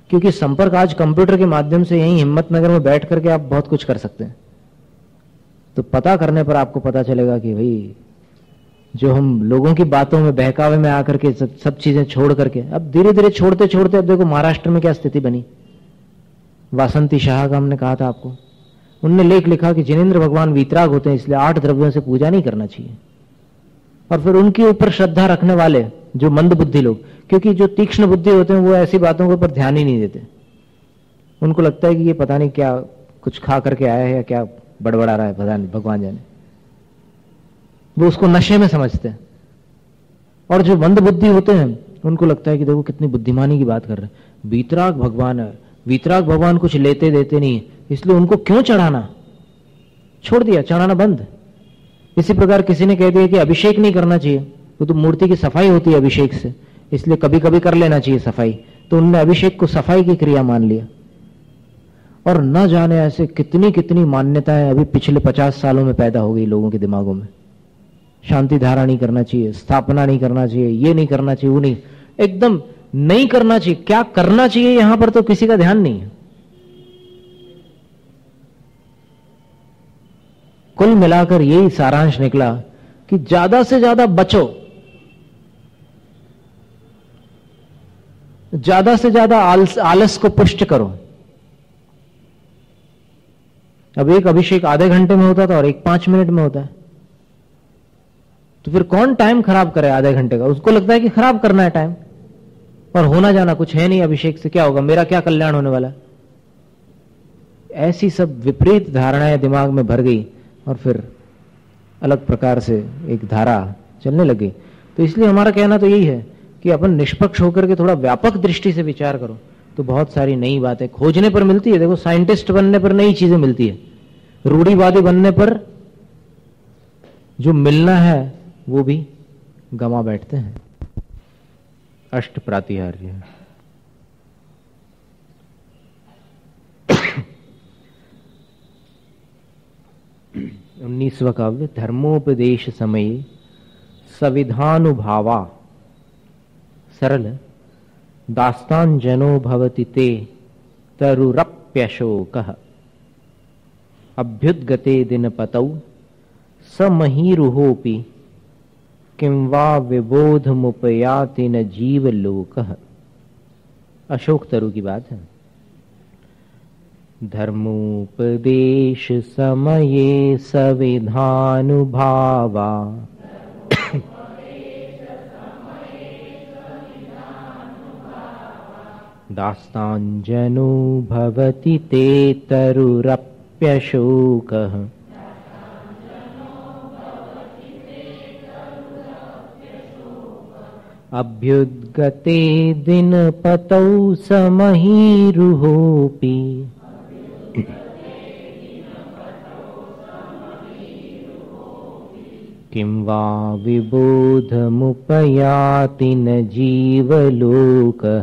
क्योंकि संपर्क आज कंप्यूटर के माध्यम से यहीं हिम्मतनगर में बैठ करके आप बहुत कुछ कर सकते हैं। तो पता करने पर आपको पता चलेगा कि भाई जो हम लोगों की बातों में बहकावे में आकर के सब चीजें छोड़ करके, अब धीरे धीरे छोड़ते छोड़ते अब देखो महाराष्ट्र में क्या स्थिति बनी। वासंती शाह का हमने कहा था आपको, उनने लेख लिखा कि जिनेंद्र भगवान वीतराग होते हैं, इसलिए 8 द्रव्यों से पूजा नहीं करना चाहिए। और फिर उनके ऊपर श्रद्धा रखने वाले जो मंद बुद्धि लोग, क्योंकि जो तीक्ष्ण बुद्धि होते हैं वो ऐसी बातों के ऊपर ध्यान ही नहीं देते। उनको लगता है कि ये पता नहीं क्या कुछ खा करके आया है या क्या बड़बड़ा रहा है, पता नहीं, भगवान जाने। वो उसको नशे में समझते हैं। और जो मंद बुद्धि होते हैं उनको लगता है कि देखो कितनी बुद्धिमानी की बात कर रहे हैं, वीतराग भगवान है, वीतराग भगवान कुछ लेते देते नहीं, इसलिए उनको क्यों चढ़ाना, छोड़ दिया, चढ़ाना बंद। इसी प्रकार किसी ने कह दिया कि अभिषेक नहीं करना चाहिए, वो तो मूर्ति की सफाई होती है अभिषेक से, इसलिए कभी कभी कर लेना चाहिए सफाई, तो उनने अभिषेक को सफाई की क्रिया मान लिया। और न जाने ऐसे कितनी कितनी मान्यताएं अभी पिछले 50 सालों में पैदा हो गई लोगों के दिमागों में। शांति धारा नहीं करना चाहिए, स्थापना नहीं करना चाहिए, ये नहीं करना चाहिए, वो नहीं, एकदम नहीं करना चाहिए। क्या करना चाहिए यहां पर तो किसी का ध्यान नहीं है। कुल मिलाकर यही सारांश निकला कि ज्यादा से ज्यादा बचो, ज्यादा से ज्यादा आलस को पुष्ट करो। अब एक अभिषेक आधे घंटे में होता था और एक 5 मिनट में होता है, तो फिर कौन टाइम खराब करे आधे घंटे का? उसको लगता है कि खराब करना है टाइम, और होना जाना कुछ है नहीं, अभिषेक से क्या होगा, मेरा क्या कल्याण होने वाला। ऐसी सब विपरीत धारणाएं दिमाग में भर गई और फिर अलग प्रकार से एक धारा चलने लगी। तो इसलिए हमारा कहना तो यही है कि अपन निष्पक्ष होकर के थोड़ा व्यापक दृष्टि से विचार करो, तो बहुत सारी नई बातें खोजने पर मिलती है। देखो, साइंटिस्ट बनने पर नई चीजें मिलती है, रूढ़िवादी बनने पर जो मिलना है वो भी गमा बैठते हैं। अष्ट प्रातिहार्य। उन्नीसवां काव्य। धर्मोपदेश समये सविधानुभावा। सरल। दास्तान जनो भवति ते तरुरप्यशोकः। अभ्युद्गते दिनपतौ समहीरुहोपि किं वा विबोधमुपयाति न जीवलोकः। अशोक तरु की बात है। धर्मोपदेश समये सविधानुभावा। दास्तांजनो भवति ते तरुरप्यशोकः। अभ्युद्गते दिनपतौ समहीरुहोपि। किं वा विबोधमुपयाति न जीवलोकः।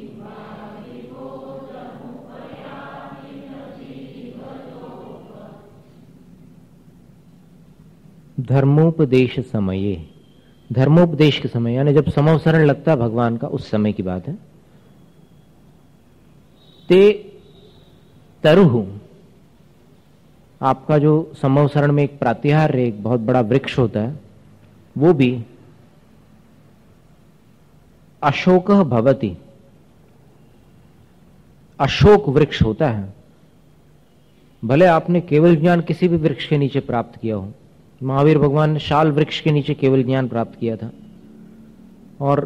धर्मोपदेश समये। धर्मोपदेश के समय यानी जब समवसरण लगता है भगवान का, उस समय की बात है। ते तरुहु, आपका जो समवसरण में एक प्रातिहार्य, एक बहुत बड़ा वृक्ष होता है, वो भी अशोकः भवति, अशोक वृक्ष होता है। भले आपने केवल ज्ञान किसी भी वृक्ष के नीचे प्राप्त किया हो, महावीर भगवान ने शाल वृक्ष के नीचे केवल ज्ञान प्राप्त किया था, और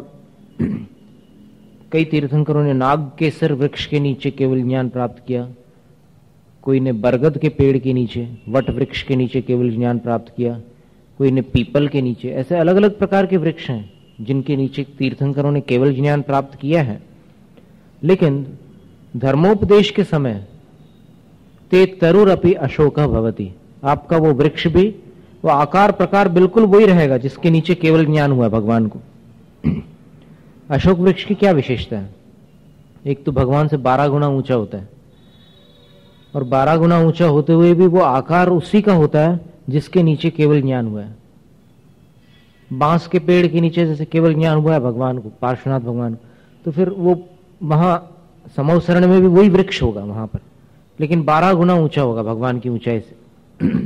कई तीर्थंकरों ने नागकेसर वृक्ष के नीचे केवल ज्ञान प्राप्त किया, कोई ने बरगद के पेड़ के नीचे, वट वृक्ष के नीचे केवल ज्ञान प्राप्त किया, कोई ने पीपल के नीचे। ऐसे अलग अलग प्रकार के वृक्ष हैं जिनके नीचे तीर्थंकरों ने केवल ज्ञान प्राप्त किया है। लेकिन धर्मोपदेश के समय ते तरुरपि अशोकः भवति, आपका वो वृक्ष भी, वो आकार प्रकार बिल्कुल वही रहेगा जिसके नीचे केवल ज्ञान हुआ भगवान को। अशोक वृक्ष की क्या विशेषता है? एक तो भगवान से 12 गुना ऊंचा होता है, और 12 गुना ऊंचा होते हुए भी वो आकार उसी का होता है जिसके नीचे केवल ज्ञान हुआ है। बांस के पेड़ के नीचे जैसे केवल ज्ञान हुआ है भगवान को, पार्श्वनाथ भगवान को, तो फिर वो वहां समौसरण में भी वही वृक्ष होगा वहां पर, लेकिन 12 गुना ऊंचा होगा भगवान की ऊंचाई से।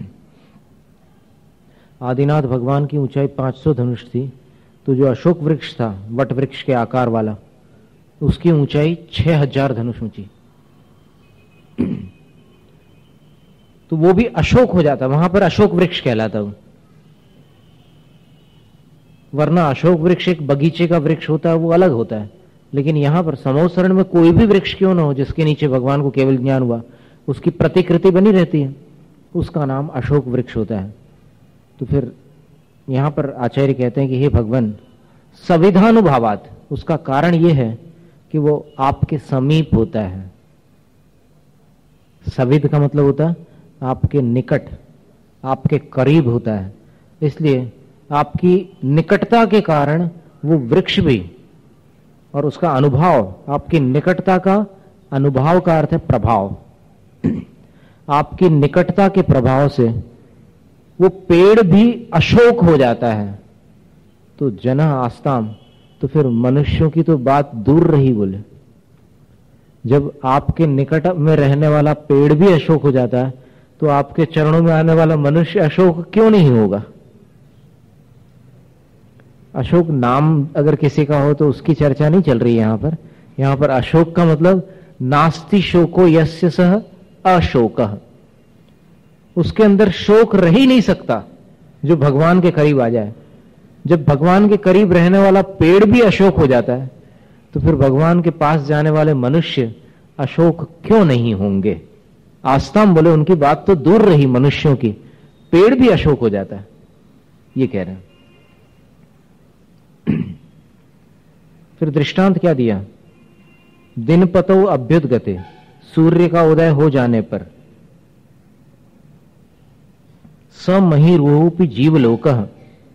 आदिनाथ भगवान की ऊंचाई 500 धनुष थी, तो जो अशोक वृक्ष था वट वृक्ष के आकार वाला, उसकी ऊंचाई 6000 धनुष ऊंची। तो वो भी अशोक हो जाता, वहां पर अशोक वृक्ष कहलाता वो। वरना अशोक वृक्ष एक बगीचे का वृक्ष होता है, वो अलग होता है। लेकिन यहां पर समौसरण में कोई भी वृक्ष क्यों ना हो जिसके नीचे भगवान को केवल ज्ञान हुआ, उसकी प्रतिकृति बनी रहती है, उसका नाम अशोक वृक्ष होता है। तो फिर यहां पर आचार्य कहते हैं कि हे भगवान, सविधानुभावात, उसका कारण यह है कि वो आपके समीप होता है। सविध का मतलब होता है आपके निकट, आपके करीब होता है। इसलिए आपकी निकटता के कारण वो वृक्ष भी, और उसका अनुभव, आपकी निकटता का अनुभव का अर्थ है प्रभाव, आपकी निकटता के प्रभाव से वो पेड़ भी अशोक हो जाता है। तो जना आस्ताम, तो फिर मनुष्यों की तो बात दूर रही बोले। जब आपके निकट में रहने वाला पेड़ भी अशोक हो जाता है, तो आपके चरणों में आने वाला मनुष्य अशोक क्यों नहीं होगा। अशोक नाम अगर किसी का हो तो उसकी चर्चा नहीं चल रही है यहां पर। यहां पर अशोक का मतलब नास्ति शोको यस्य सह अशोकः, उसके अंदर शोक रह ही नहीं सकता जो भगवान के करीब आ जाए। जब भगवान के करीब रहने वाला पेड़ भी अशोक हो जाता है, तो फिर भगवान के पास जाने वाले मनुष्य अशोक क्यों नहीं होंगे। आस्ताम बोले उनकी बात तो दूर रही मनुष्यों की, पेड़ भी अशोक हो जाता है, ये कह रहे हैं। फिर दृष्टांत क्या दिया, दिन पतो अभ्युदगते, सूर्य का उदय हो जाने पर, स महीरुहोपि जीवलोकः,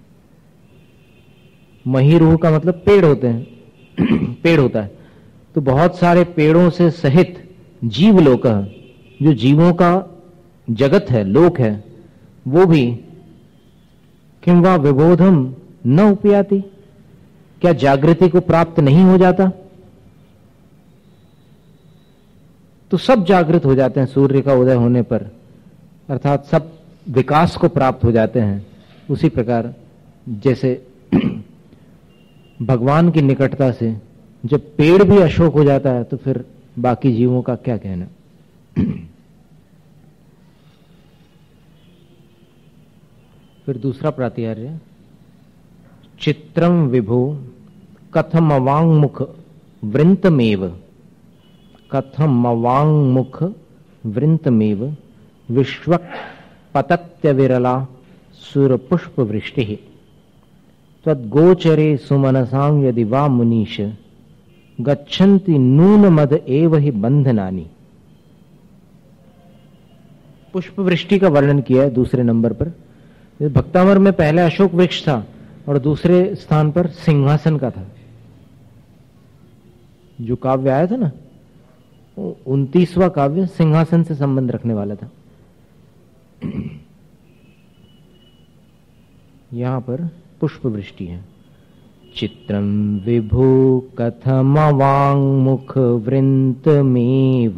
महीरुह का मतलब पेड़ होते हैं, पेड़ होता है। तो बहुत सारे पेड़ों से सहित जीवलोकः, जो जीवों का जगत है, लोक है, वो भी किं वा विबोधम न उपयाति, क्या जागृति को प्राप्त नहीं हो जाता। तो सब जागृत हो जाते हैं सूर्य का उदय होने पर, अर्थात सब विकास को प्राप्त हो जाते हैं। उसी प्रकार जैसे भगवान की निकटता से जब पेड़ भी अशोक हो जाता है, तो फिर बाकी जीवों का क्या कहना। फिर दूसरा प्रातिहार्य, चित्रम विभो कथम अवांगमुख वृंतमेव, कथम अवांगमुख वृंतमेव विश्वक पतत्य विरला सुरपुष्प वृष्टि त्वद्गोचरे सुमनसां यदि वा मुनीश गच्छन्ति नून मद एव हि बंधनानि। पुष्प वृष्टि का वर्णन किया है दूसरे नंबर पर। भक्तामर में पहले अशोक वृक्ष था और दूसरे स्थान पर सिंहासन का था। जो काव्य आया था ना, 29वां काव्य सिंहासन से संबंध रखने वाला था। यहां पर पुष्प वृष्टि है। चित्रम विभो कथमवांगमुख वृंतमेव,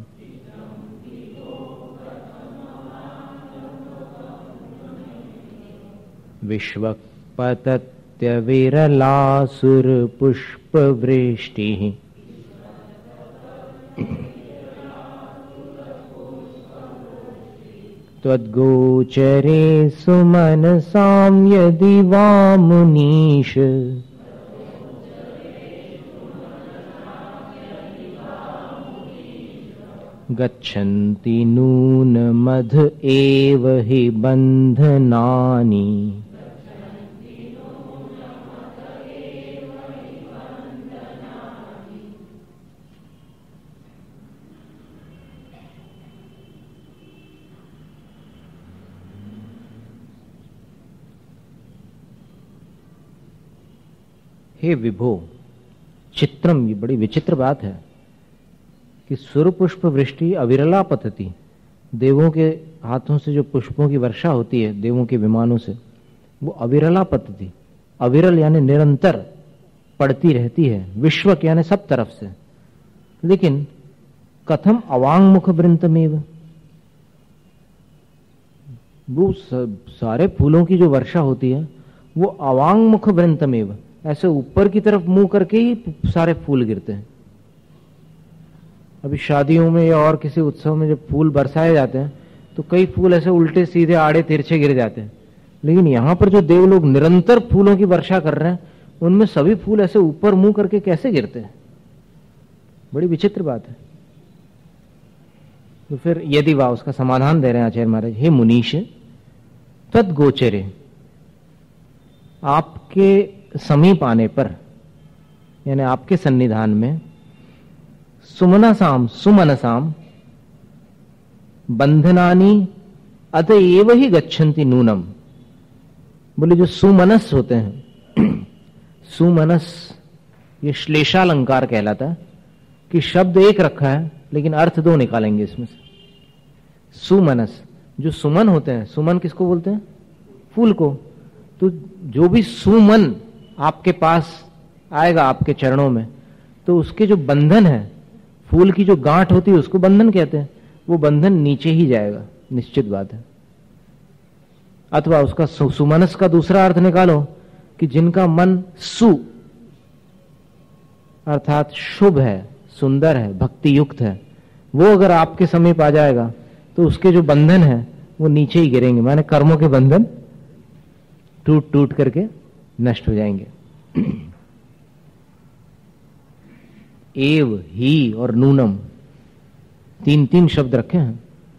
विश्वपतत्य विरलासुर पुष्प वृष्टि त्वद्गोचरे सुमनसां यदि वा मुनीश गच्छन्ति नून मध एव हि बंधनानि। हे विभो, चित्रम, ये बड़ी विचित्र बात है कि सुर पुष्प वृष्टि अविरला पतति, देवों के हाथों से जो पुष्पों की वर्षा होती है, देवों के विमानों से, वो अविरला पतति, अविरल यानी निरंतर पड़ती रहती है, विश्वक यानी सब तरफ से, लेकिन कथम अवांग मुख वृंतमेव, वो सारे फूलों की जो वर्षा होती है वो अवांग मुख वृंतमेव, ऐसे ऊपर की तरफ मुंह करके ही सारे फूल गिरते हैं। अभी शादियों में या और किसी उत्सव में जब फूल बरसाए जाते हैं तो कई फूल ऐसे उल्टे सीधे आड़े तिरछे गिर जाते हैं, लेकिन यहां पर जो देवलोग निरंतर फूलों की वर्षा कर रहे हैं उनमें सभी फूल ऐसे ऊपर मुंह करके कैसे गिरते हैं? बड़ी विचित्र बात है। तो फिर यदि वाह, उसका समाधान दे रहे हैं आचार्य महाराज, हे मुनीश तद्गोचरे, आपके समीप आने पर यानी आपके सन्निधान में सुमनसाम बंधनानी अतएव ही गच्छन्ति नूनम। बोले जो सुमनस होते हैं, सुमनस ये श्लेषालंकार कहलाता है कि शब्द एक रखा है लेकिन अर्थ दो निकालेंगे इसमें से। सुमनस, जो सुमन होते हैं, सुमन किसको बोलते हैं? फूल को। तो जो भी सुमन आपके पास आएगा आपके चरणों में, तो उसके जो बंधन है, फूल की जो गांठ होती है उसको बंधन कहते हैं, वो बंधन नीचे ही जाएगा, निश्चित बात है। अथवा उसका सुमनस का दूसरा अर्थ निकालो कि जिनका मन सु अर्थात शुभ है, सुंदर है, भक्ति युक्त है, वो अगर आपके समीप आ जाएगा तो उसके जो बंधन है वो नीचे ही गिरेंगे, माने कर्मों के बंधन टूट टूट करके नष्ट हो जाएंगे। एव, ही और नूनम, तीन तीन शब्द रखे हैं।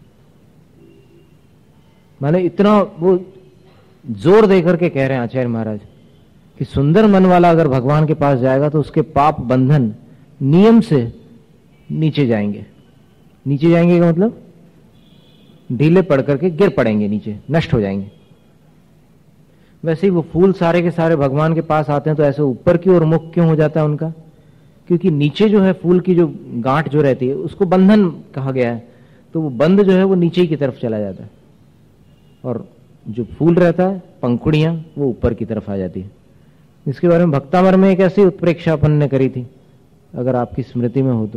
माने इतना वो जोर देकर के कह रहे हैं आचार्य महाराज कि सुंदर मन वाला अगर भगवान के पास जाएगा तो उसके पाप बंधन नियम से नीचे जाएंगे। नीचे जाएंगे का मतलब ढीले पड़ करके गिर पड़ेंगे नीचे, नष्ट हो जाएंगे। वैसे ही वो फूल सारे के सारे भगवान के पास आते हैं तो ऐसे ऊपर की ओर मुख क्यों हो जाता है उनका? क्योंकि नीचे जो है फूल की जो गांठ जो रहती है उसको बंधन कहा गया है, तो वो बंध जो है वो नीचे की तरफ चला जाता है और जो फूल रहता है, पंखुड़ियां, वो ऊपर की तरफ आ जाती है। इसके बारे में भक्तामर में एक ऐसी उत्प्रेक्षा अपन ने करी थी, अगर आपकी स्मृति में हो तो,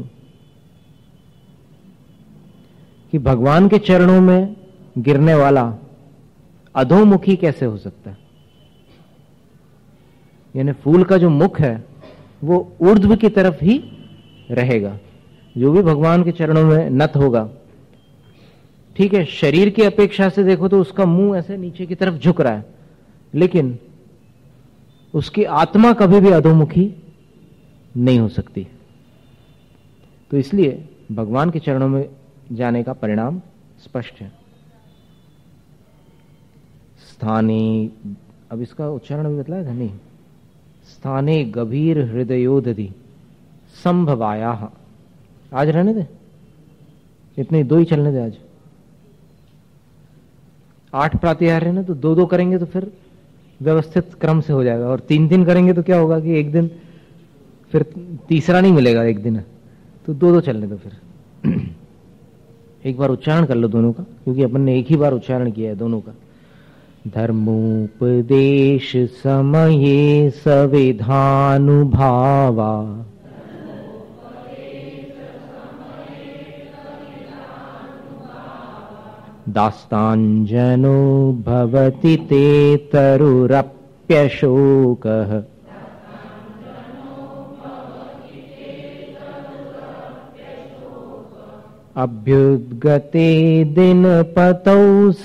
कि भगवान के चरणों में गिरने वाला अधोमुखी कैसे हो सकता है। यानी फूल का जो मुख है वो ऊर्ध्व की तरफ ही रहेगा। जो भी भगवान के चरणों में नत होगा, ठीक है, शरीर की अपेक्षा से देखो तो उसका मुंह ऐसे नीचे की तरफ झुक रहा है, लेकिन उसकी आत्मा कभी भी अधोमुखी नहीं हो सकती। तो इसलिए भगवान के चरणों में जाने का परिणाम स्पष्ट है। स्थाने, अब इसका उच्चारण अभी बतलाया था नहीं, स्थाने गभीर हृदयोदधि संभवाया। आज रहने दे, इतने दो ही चलने दे। आज 8 प्रातिहार्य है ना, तो 2-2 करेंगे तो फिर व्यवस्थित क्रम से हो जाएगा, और 3-3 करेंगे तो क्या होगा कि एक दिन फिर तीसरा नहीं मिलेगा एक दिन, तो 2-2 चलने दो। फिर एक बार उच्चारण कर लो दोनों का, क्योंकि अपन ने एक ही बार उच्चारण किया है दोनों का। धर्मोपदेश समये सविधानुभावा दास्तांजनो भवति ते तरुरप्यशोकः अभ्युद्गते दिनपतौ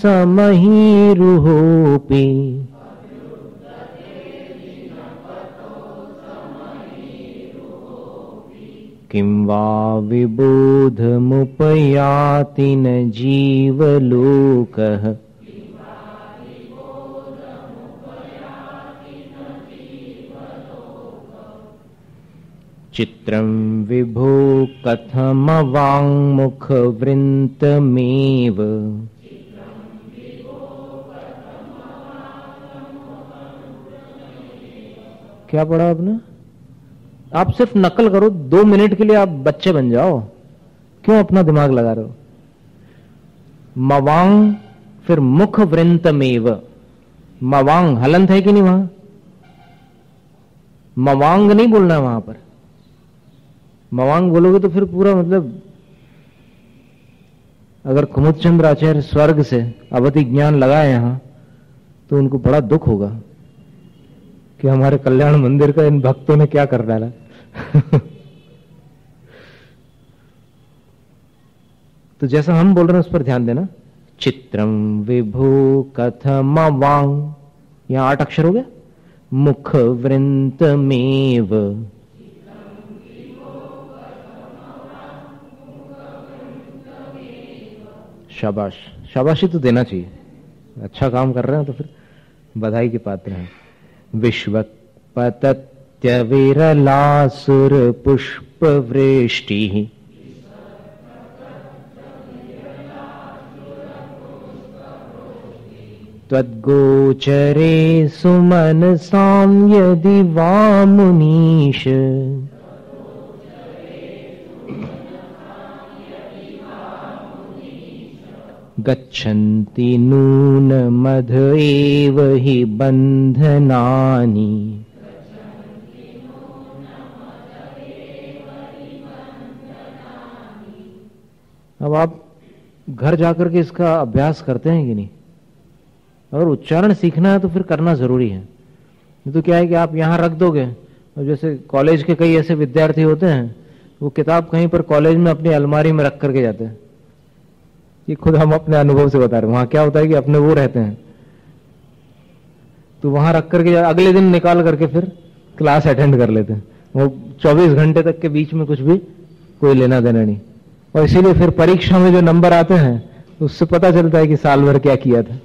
समहीरुहोऽपि किं वा विबोधमुपयाति न जीवलोकः। चित्रं विभो कथमवाङ्मुखवृन्तमेव क्या पढ़ा आपने? आप सिर्फ नकल करो, 2 मिनट के लिए आप बच्चे बन जाओ, क्यों अपना दिमाग लगा रहे हो? मवांग फिर मुख वृंतमेव, मवांग हलंत है कि नहीं? वहां मवांग नहीं बोलना है वहां पर, मवांग बोलोगे तो फिर पूरा मतलब, अगर कुमुदचंद्र आचार्य स्वर्ग से अवधि ज्ञान लगाए यहां तो उनको बड़ा दुख होगा कि हमारे कल्याण मंदिर का इन भक्तों ने क्या कर डाला। तो जैसा हम बोल रहे हैं उस पर ध्यान देना। चित्रम विभु कथमवांग, यहां 8 अक्षर हो गया। मुख वृंतमेव, शाबाश, शाबाशी तो देना चाहिए, अच्छा काम कर रहे हैं तो फिर बधाई के पात्र हैं। विश्वपतत्य विरलासुर पुष्प वृष्टि, त्वद्गोचरे सुमनसां यदि वा मुनीश, गच्छन्ति नूनमध एव हि बन्धनानि। अब आप घर जाकर के इसका अभ्यास करते हैं कि नहीं? अगर उच्चारण सीखना है तो फिर करना जरूरी है। नहीं तो क्या है कि आप यहां रख दोगे, और जैसे कॉलेज के कई ऐसे विद्यार्थी होते हैं वो किताब कहीं पर कॉलेज में अपनी अलमारी में रख करके जाते हैं। ये खुद हम अपने अनुभव से बता रहे हैं। वहां क्या होता है कि अपने वो रहते हैं तो वहां रख करके अगले दिन निकाल करके फिर क्लास अटेंड कर लेते हैं। वो 24 घंटे तक के बीच में कुछ भी कोई लेना देना नहीं, और इसीलिए फिर परीक्षा में जो नंबर आते हैं उससे पता चलता है कि साल भर क्या किया था।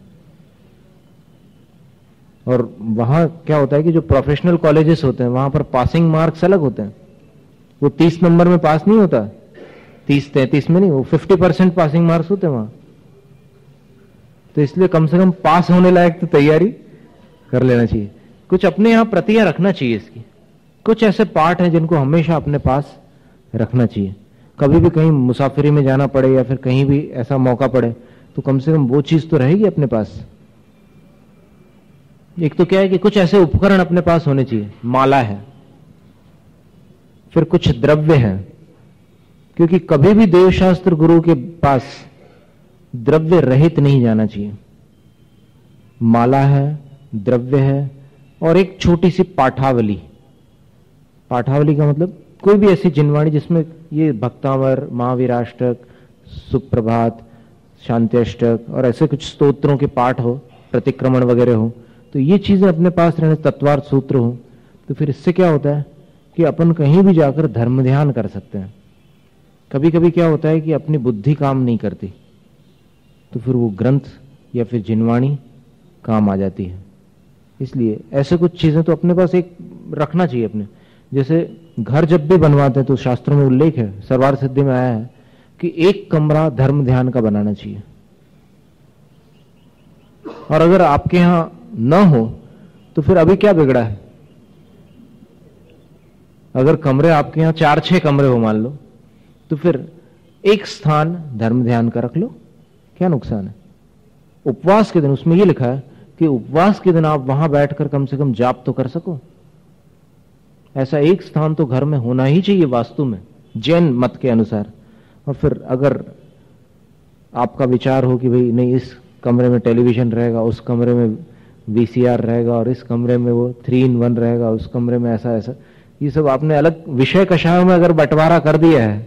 और वहां क्या होता है कि जो प्रोफेशनल कॉलेजेस होते हैं वहां पर पासिंग मार्क्स अलग होते हैं। वो 30 नंबर में पास नहीं होता, 30-33 में नहीं, वो 50% पासिंग मार्क्स होते हैं वहां। तो इसलिए कम से कम पास होने लायक तो तैयारी कर लेना चाहिए। कुछ अपने यहां प्रतियां रखना चाहिए इसकी। कुछ ऐसे पाठ हैं जिनको हमेशा अपने पास रखना चाहिए। कभी भी कहीं मुसाफिरी में जाना पड़े या फिर कहीं भी ऐसा मौका पड़े तो कम से कम वो चीज तो रहेगी अपने पास। एक तो क्या है कि कुछ ऐसे उपकरण अपने पास होने चाहिए। माला है, फिर कुछ द्रव्य है, क्योंकि कभी भी देवशास्त्र गुरु के पास द्रव्य रहित नहीं जाना चाहिए। माला है, द्रव्य है, और एक छोटी सी पाठावली। पाठावली का मतलब कोई भी ऐसी जिनवाणी जिसमें ये भक्तावर, महावीराष्टक, सुप्रभात, शांत्यष्टक और ऐसे कुछ स्तोत्रों के पाठ हो, प्रतिक्रमण वगैरह हो, तो ये चीजें अपने पास रहने, तत्वार्थ सूत्र हो, तो फिर इससे क्या होता है कि अपन कहीं भी जाकर धर्म ध्यान कर सकते हैं। कभी कभी क्या होता है कि अपनी बुद्धि काम नहीं करती तो फिर वो ग्रंथ या फिर जिनवाणी काम आ जाती है। इसलिए ऐसे कुछ चीजें तो अपने पास एक रखना चाहिए अपने। जैसे घर जब भी बनवाते हैं तो शास्त्रों में उल्लेख है, सर्वार्थ सिद्धि में आया है कि एक कमरा धर्म ध्यान का बनाना चाहिए। और अगर आपके यहां न हो तो फिर अभी क्या बिगड़ा है? अगर कमरे आपके यहां 4-6 कमरे हो मान लो, तो फिर एक स्थान धर्म ध्यान का रख लो, क्या नुकसान है? उपवास के दिन, उसमें यह लिखा है कि उपवास के दिन आप वहां बैठकर कम से कम जाप तो कर सको। ऐसा एक स्थान तो घर में होना ही चाहिए वास्तु में, जैन मत के अनुसार। और फिर अगर आपका विचार हो कि भाई नहीं, इस कमरे में टेलीविजन रहेगा, उस कमरे में VCR रहेगा, और इस कमरे में वो 3-in-1 रहेगा, उस कमरे में ऐसा ऐसा, ये सब आपने अलग विषय कषायों में अगर बंटवारा कर दिया है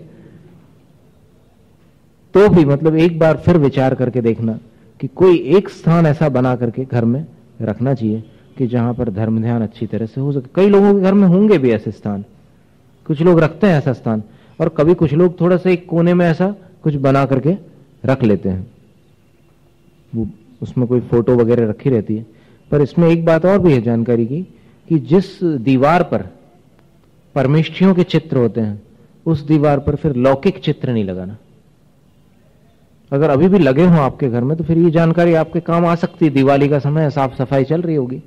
तो भी मतलब एक बार फिर विचार करके देखना कि कोई एक स्थान ऐसा बना करके घर में रखना चाहिए कि जहां पर धर्म ध्यान अच्छी तरह से हो सके। कई लोगों के घर में होंगे भी ऐसे स्थान, कुछ लोग रखते हैं ऐसा स्थान, और कभी कुछ लोग थोड़ा सा एक कोने में ऐसा कुछ बना करके रख लेते हैं, वो उसमें कोई फोटो वगैरह रखी रहती है। पर इसमें एक बात और भी है जानकारी की कि जिस दीवार पर परमेष्ठियों के चित्र होते हैं उस दीवार पर फिर लौकिक चित्र नहीं लगाना। अगर अभी भी लगे हों आपके घर में तो फिर ये जानकारी आपके काम आ सकती है। दिवाली का समय है, साफ सफाई चल रही होगी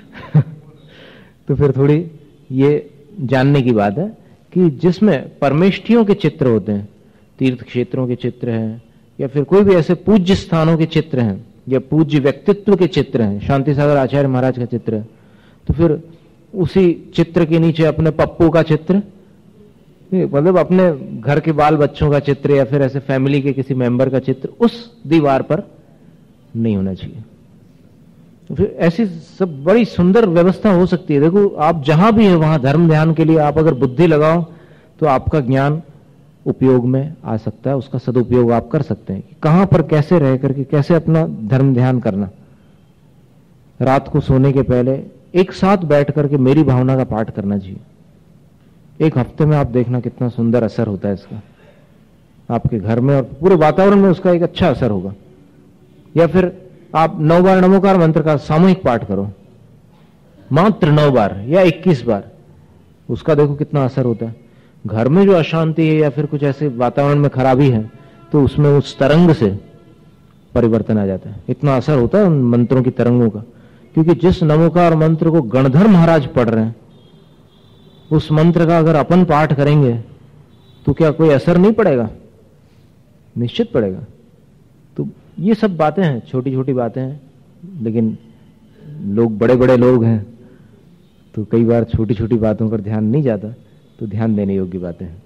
तो फिर थोड़ी ये जानने की बात है कि जिसमें परमेष्ठियों के चित्र होते हैं, तीर्थ क्षेत्रों के चित्र हैं, या फिर कोई भी ऐसे पूज्य स्थानों के चित्र हैं, या पूज्य व्यक्तित्व के चित्र हैं, शांति सागर आचार्य महाराज का चित्र है, तो फिर उसी चित्र के नीचे अपने पप्पू का चित्र मतलब अपने घर के बाल बच्चों का चित्र या फिर ऐसे फैमिली के किसी मेंबर का चित्र उस दीवार पर नहीं होना चाहिए। तो फिर ऐसी सब बड़ी सुंदर व्यवस्था हो सकती है। देखो आप जहां भी है वहां धर्म ध्यान के लिए आप अगर बुद्धि लगाओ तो आपका ज्ञान उपयोग में आ सकता है, उसका सदुपयोग आप कर सकते हैं। कहां पर कैसे रह करके कैसे अपना धर्म ध्यान करना। रात को सोने के पहले एक साथ बैठ करके मेरी भावना का पाठ करना चाहिए। एक हफ्ते में आप देखना कितना सुंदर असर होता है इसका आपके घर में और पूरे वातावरण में, उसका एक अच्छा असर होगा। या फिर आप 9 बार नमोकार मंत्र का सामूहिक पाठ करो, मात्र 9 बार या 21 बार, उसका देखो कितना असर होता है। घर में जो अशांति है या फिर कुछ ऐसे वातावरण में खराबी है तो उसमें उस तरंग से परिवर्तन आ जाता है। इतना असर होता है उन मंत्रों की तरंगों का, क्योंकि जिस नमोकार मंत्र को गणधर महाराज पढ़ रहे हैं उस मंत्र का अगर अपन पाठ करेंगे तो क्या कोई असर नहीं पड़ेगा? निश्चित पड़ेगा। तो ये सब बातें हैं, छोटी छोटी बातें हैं, लेकिन लोग बड़े बड़े लोग हैं तो कई बार छोटी छोटी बातों पर ध्यान नहीं जाता, तो ध्यान देने योग्य बातें हैं।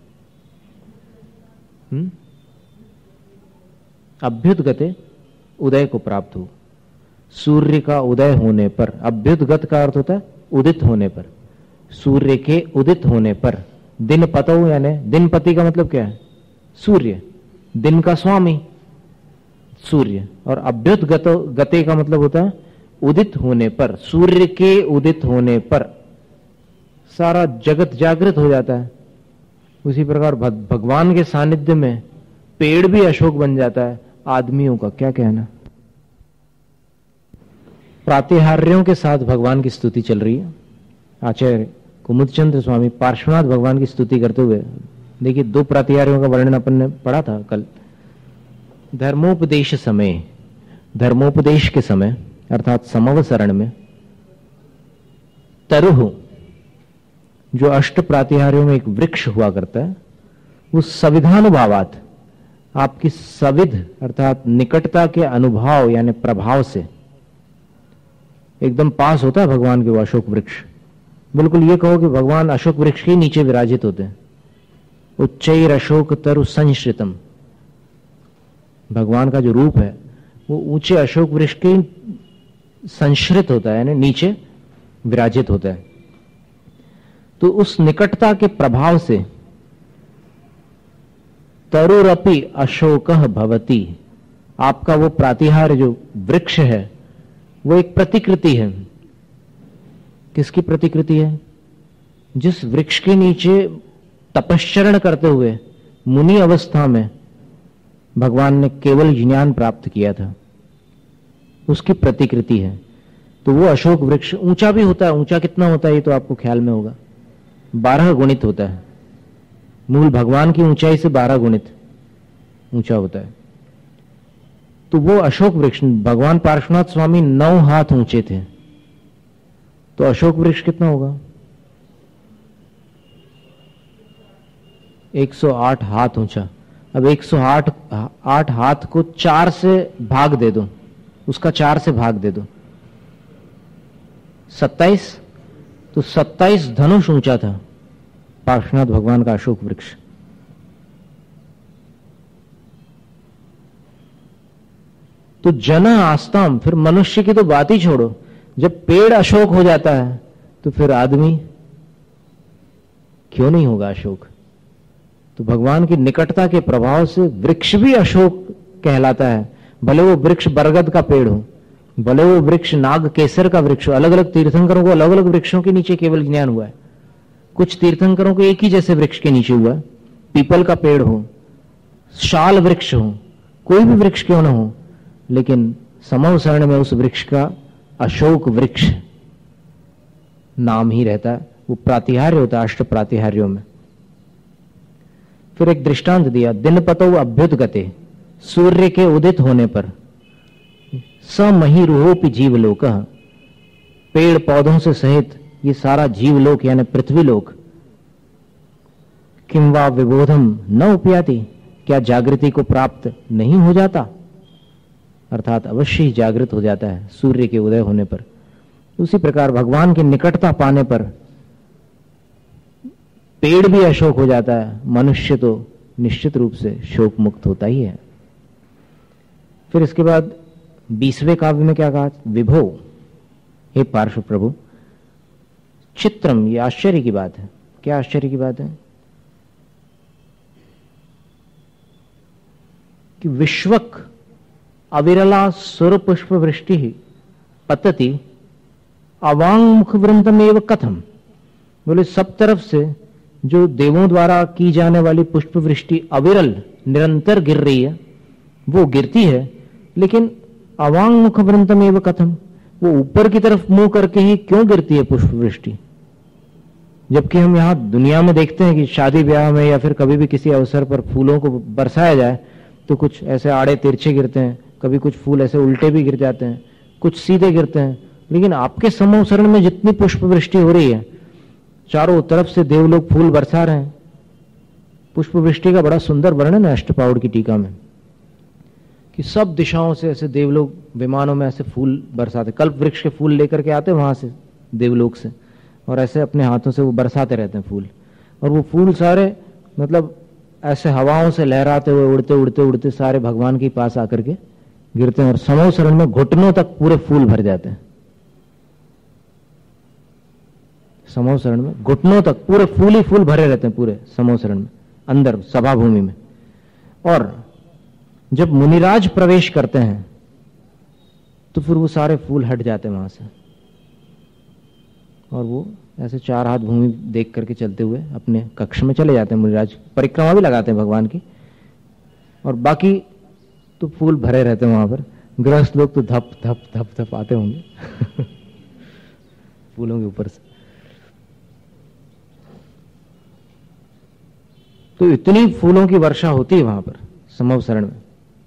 अभ्युदगते उदय को प्राप्त हो, सूर्य का उदय होने पर, अभ्युदगत का अर्थ होता है उदित होने पर, सूर्य के उदित होने पर, दिन पतो यानी दिन पति का मतलब क्या है? सूर्य, दिन का स्वामी सूर्य, और अभ्युदगत गते का मतलब होता है उदित होने पर, सूर्य के उदित होने पर सारा जगत जागृत हो जाता है। उसी प्रकार भगवान के सानिध्य में पेड़ भी अशोक बन जाता है। आदमियों का क्या कहना। प्रातिहार्यों के साथ भगवान की स्तुति चल रही है। आचार्य कुमुदचंद्र स्वामी पार्श्वनाथ भगवान की स्तुति करते हुए, देखिए 2 प्रातिहार्यों का वर्णन अपन ने पढ़ा था कल। धर्मोपदेश समय, धर्मोपदेश के समय अर्थात समवसरण में तरुह, जो अष्ट प्रातिहार्यों में एक वृक्ष हुआ करता है, उस संविधानुभावात, आपकी सविध अर्थात निकटता के अनुभव यानी प्रभाव से एकदम पास होता है भगवान के वो अशोक वृक्ष। बिल्कुल ये कहो कि भगवान अशोक वृक्ष के नीचे विराजित होते हैं। उच्चैर अशोक तरु संश्रितम, भगवान का जो रूप है वो ऊंचे अशोक वृक्ष के संश्रित होता है, यानी नीचे विराजित होता है। तो उस निकटता के प्रभाव से तरुरपि अशोकः भवति, आपका वो प्रातिहार्य जो वृक्ष है वो एक प्रतिकृति है। किसकी प्रतिकृति है? जिस वृक्ष के नीचे तपश्चरण करते हुए मुनि अवस्था में भगवान ने केवल ज्ञान प्राप्त किया था, उसकी प्रतिकृति है। तो वो अशोक वृक्ष ऊंचा भी होता है। ऊंचा कितना होता है ये तो आपको ख्याल में होगा, 12 गुणित होता है। मूल भगवान की ऊंचाई से 12 गुणित ऊंचा होता है। तो वो अशोक वृक्ष, भगवान पार्श्वनाथ स्वामी 9 हाथ ऊंचे थे, तो अशोक वृक्ष कितना होगा? 108 हाथ ऊंचा। अब 108 हाथ को 4 से भाग दे दो, उसका 4 से भाग दे दो, 27, तो 27 धनुष ऊंचा था पार्श्वनाथ भगवान का अशोक वृक्ष। तो जन आस्ताम, फिर मनुष्य की तो बात ही छोड़ो, जब पेड़ अशोक हो जाता है तो फिर आदमी क्यों नहीं होगा अशोक। तो भगवान की निकटता के प्रभाव से वृक्ष भी अशोक कहलाता है। भले वो वृक्ष बरगद का पेड़ हो, भले वो वृक्ष नाग केसर का वृक्ष हो। अलग अलग तीर्थंकरों को अलग अलग वृक्षों के नीचे केवल ज्ञान हुआ है। कुछ तीर्थंकरों को एक ही जैसे वृक्ष के नीचे हुआ है। पीपल का पेड़ हो, शाल वृक्ष हो, कोई भी वृक्ष क्यों ना हो, लेकिन समवसरण में उस वृक्ष का अशोक वृक्ष नाम ही रहता है। वो प्रातिहार्य होता है अष्ट प्रातिहार्यों में। फिर एक दृष्टांत दिया, दिनपतो अभ्युदगते, सूर्य के उदित होने पर, समहिरुहोपि जीवलोक, पेड़ पौधों से सहित ये सारा जीवलोक यानी पृथ्वीलोक, किं वा विबोधम न उपयाति, क्या जागृति को प्राप्त नहीं हो जाता? अर्थात अवश्य ही जागृत हो जाता है सूर्य के उदय होने पर। उसी प्रकार भगवान की निकटता पाने पर पेड़ भी अशोक हो जाता है, मनुष्य तो निश्चित रूप से शोक मुक्त होता ही है। फिर इसके बाद 20वें काव्य में क्या कहा? विभो, हे पार्श्व प्रभु, चित्रम, ये आश्चर्य की बात है। क्या आश्चर्य की बात है? कि विश्वक अविरला सुर पुष्प वृष्टि पतति अवांग मुख वृंदमेव कथम। बोले सब तरफ से जो देवों द्वारा की जाने वाली पुष्प वृष्टि अविरल निरंतर गिर रही है, वो गिरती है, लेकिन अवांग मुख वृंदमेव कथम, वो ऊपर की तरफ मुंह करके ही क्यों गिरती है पुष्प वृष्टि? जबकि हम यहां दुनिया में देखते हैं कि शादी ब्याह में या फिर कभी भी किसी अवसर पर फूलों को बरसाया जाए तो कुछ ऐसे आड़े तिरछे गिरते हैं, कभी कुछ फूल ऐसे उल्टे भी गिर जाते हैं, कुछ सीधे गिरते हैं। लेकिन आपके समोसरण में जितनी पुष्प वृष्टि हो रही है, चारों तरफ से देवलोग फूल बरसा रहे हैं। पुष्प वृष्टि का बड़ा सुंदर वर्णन है अष्टपाउड़ की टीका में, कि सब दिशाओं से ऐसे देवलोग विमानों में ऐसे फूल बरसाते, कल्प वृक्ष के फूल लेकर के आते वहां से देवलोक से, और ऐसे अपने हाथों से वो बरसाते रहते हैं फूल। और वो फूल सारे मतलब ऐसे हवाओं से लहराते हुए उड़ते उड़ते उड़ते सारे भगवान के पास आकर के गिरते हैं, और समोसरण में घुटनों तक पूरे फूल भर जाते हैं। समोसरण में घुटनों तक पूरे फूल ही फूल भरे रहते हैं पूरे समोसरण में, अंदर सभा भूमि में। और जब मुनिराज प्रवेश करते हैं तो फिर वो सारे फूल हट जाते हैं वहां से, और वो ऐसे 4 हाथ भूमि देख करके चलते हुए अपने कक्ष में चले जाते हैं। मुनिराज परिक्रमा भी लगाते हैं भगवान की, और बाकी तो फूल भरे रहते हैं वहां पर। गृहस्थ लोग तो धप धप धप धप आते होंगे फूलों के ऊपर से। तो इतनी फूलों की वर्षा होती है वहां पर समवसरण में।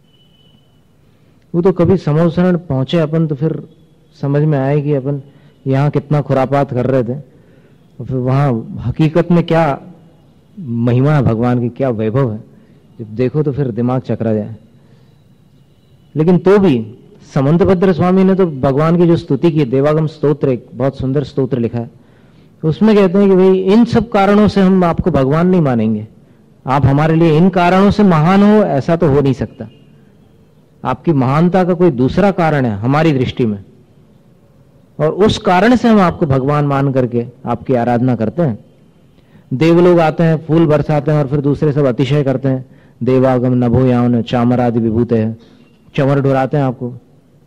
वो तो कभी समवसरण पहुंचे अपन तो फिर समझ में आए कि अपन यहां कितना खुरापात कर रहे थे, और फिर वहां हकीकत में क्या महिमा है भगवान की, क्या वैभव है, जब देखो तो फिर दिमाग चकरा जाए। लेकिन तो भी समंतभद्र स्वामी ने तो भगवान की जो स्तुति की, देवागम स्तोत्र, एक बहुत सुंदर स्तोत्र लिखा है, उसमें कहते हैं कि भाई इन सब कारणों से हम आपको भगवान नहीं मानेंगे, आप हमारे लिए इन कारणों से महान हो ऐसा तो हो नहीं सकता। आपकी महानता का कोई दूसरा कारण है हमारी दृष्टि में, और उस कारण से हम आपको भगवान मान करके आपकी आराधना करते हैं। देवलोग आते हैं, फूल बरसाते हैं, और फिर दूसरे सब अतिशय करते हैं, देवागम नभो यावन चामर आदि विभूते है, चमर ढुराते हैं आपको।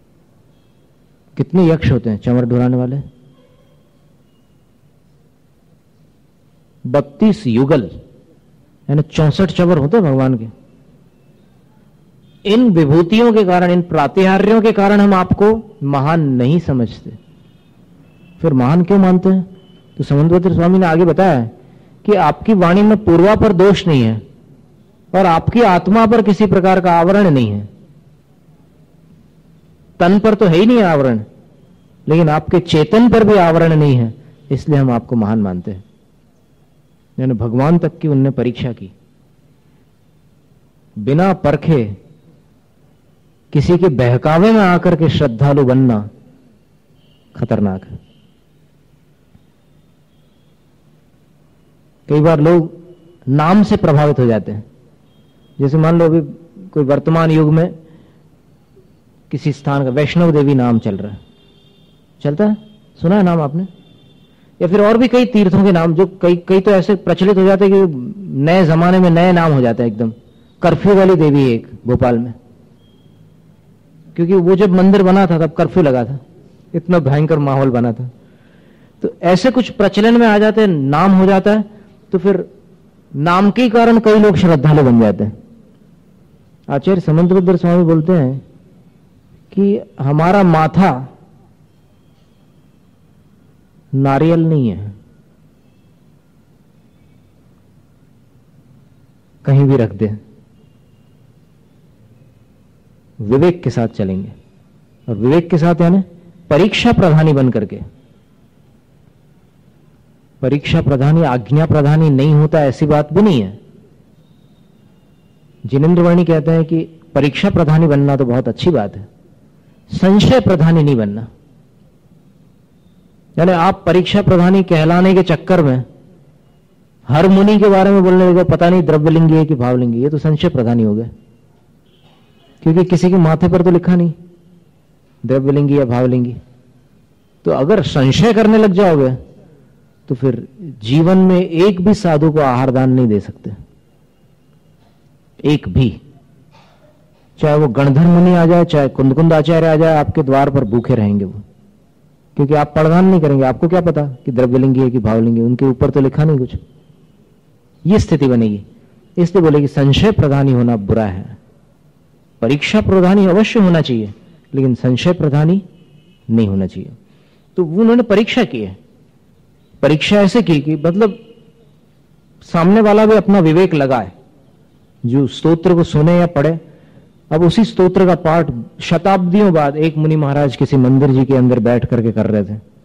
कितने यक्ष होते हैं चमर ढुराने वाले? 32 युगल यानी 64 चमर होते हैं भगवान के। इन विभूतियों के कारण, इन प्रातिहार्यों के कारण हम आपको महान नहीं समझते, फिर महान क्यों मानते हैं? तो समंतभद्र स्वामी ने आगे बताया कि आपकी वाणी में पूर्वापर दोष नहीं है, और आपकी आत्मा पर किसी प्रकार का आवरण नहीं है। तन पर तो है ही नहीं आवरण, लेकिन आपके चेतन पर भी आवरण नहीं है, इसलिए हम आपको महान मानते हैं। यानी भगवान तक की उनने परीक्षा की। बिना परखे किसी के बहकावे में आकर के श्रद्धालु बनना खतरनाक है। कई बार लोग नाम से प्रभावित हो जाते हैं। जैसे मान लो अभी कोई वर्तमान युग में किसी स्थान का वैष्णव देवी नाम चल रहा है, चलता है, सुना है नाम आपने? या फिर और भी कई तीर्थों के नाम जो कई तो ऐसे प्रचलित हो जाते हैं कि नए जमाने में नए नाम हो जाते हैं एकदम। कर्फ्यू वाली देवी है एक भोपाल में, क्योंकि वो जब मंदिर बना था तब कर्फ्यू लगा था, इतना भयंकर माहौल बना था। तो ऐसे कुछ प्रचलन में आ जाते हैं, नाम हो जाता है, तो फिर नाम के कारण कई लोग श्रद्धालु बन जाते हैं। आचार्य समंतभद्र स्वामी बोलते हैं कि हमारा माथा नारियल नहीं है, कहीं भी रख दे, विवेक के साथ चलेंगे। और विवेक के साथ यानी परीक्षा प्रधानी बन करके। परीक्षा प्रधानी आज्ञा प्रधानी नहीं होता ऐसी बात भी नहीं है। जिनेंद्र वर्णी कहते हैं कि परीक्षा प्रधानी बनना तो बहुत अच्छी बात है, संशय प्रधानी नहीं बनना। यानी आप परीक्षा प्रधानी कहलाने के चक्कर में हर मुनि के बारे में बोलने लगे पता नहीं द्रव्यलिंगी है कि भावलिंगी, ये तो संशय प्रधान ही हो गया, क्योंकि किसी के माथे पर तो लिखा नहीं द्रव्यलिंगी या भावलिंगी। तो अगर संशय करने लग जाओगे तो फिर जीवन में एक भी साधु को आहार दान नहीं दे सकते, एक भी, चाहे वो गणधर मुनि आ जाए, चाहे कुंदकुंद आचार्य आ जाए, आपके द्वार पर भूखे रहेंगे वो, क्योंकि आप पढ़गान नहीं करेंगे। आपको क्या पता कि द्रव्यलिंगी है कि भावलिंगी, उनके ऊपर तो लिखा नहीं कुछ। ये स्थिति बनेगी। इसलिए बोले कि संशय प्रधानी होना बुरा है। परीक्षा प्रधानी अवश्य होना चाहिए, लेकिन संशय प्रधानी नहीं होना चाहिए। तो उन्होंने परीक्षा की है। परीक्षा ऐसे की कि मतलब सामने वाला भी अपना विवेक लगाए, जो स्तोत्र को सुने या पढ़े। अब उसी स्तोत्र का पाठ शताब्दियों बाद एक मुनि महाराज किसी मंदिर जी के अंदर बैठ करके कर रहे थे।